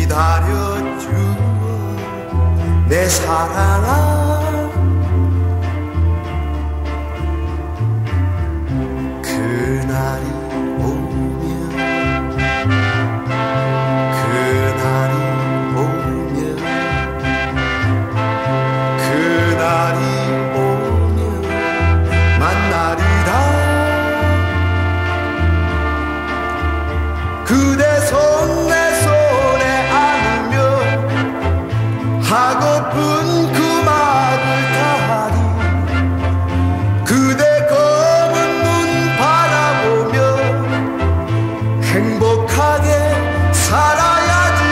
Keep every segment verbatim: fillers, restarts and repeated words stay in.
기다려주어 내 사랑아 그날이 오면 그날이 오면 그날이 오면 만나리라 그대 손 내 손에 안으며 하고픈 그 말을 다하리 그대 검은 눈 바라보며 행복하게 살아야지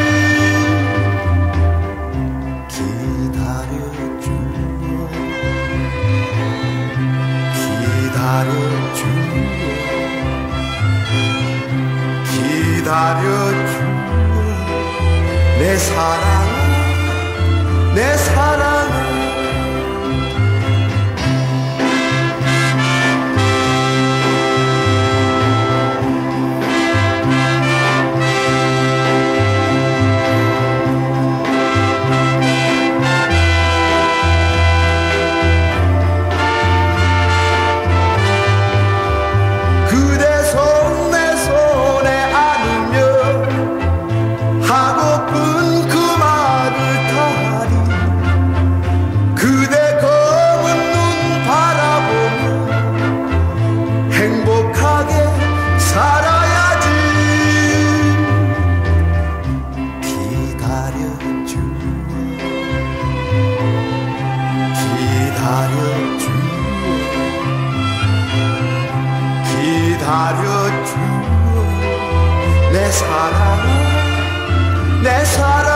기다려주어 기다려주어 기다려주어 내 사랑아 내 사랑아 그대 손 내 손에 안으며 하고픈 그 말을 다하리 그대 검은 눈 바라보며 행복하게 살아야지 기다려주어 기다려주어 기다려주어 내 사랑아 내 사랑아